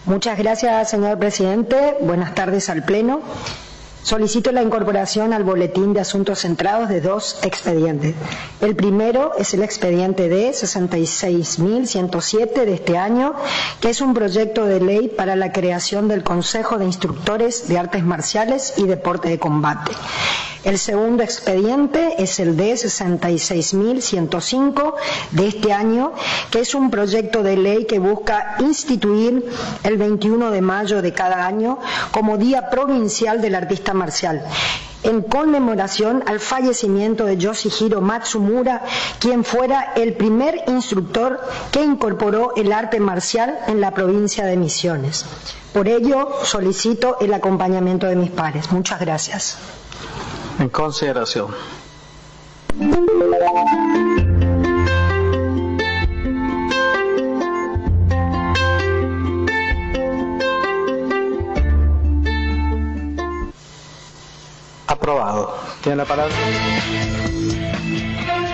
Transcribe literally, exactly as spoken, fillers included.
Muchas gracias, señor presidente. Buenas tardes al Pleno. Solicito la incorporación al boletín de asuntos centrados de dos expedientes. El primero es el expediente D sesenta y seis mil ciento siete de este año, que es un proyecto de ley para la creación del Consejo de Instructores de Artes Marciales y Deporte de Combate. El segundo expediente es el D sesenta y seis mil ciento cinco de este año, que es un proyecto de ley que busca instituir el veintiuno de mayo de cada año como Día Provincial del Artista Marcial, en conmemoración al fallecimiento de Yoshihiro Matsumura, quien fuera el primer instructor que incorporó el arte marcial en la provincia de Misiones. Por ello, solicito el acompañamiento de mis pares. Muchas gracias. En consideración. Aprobado. Tiene la palabra.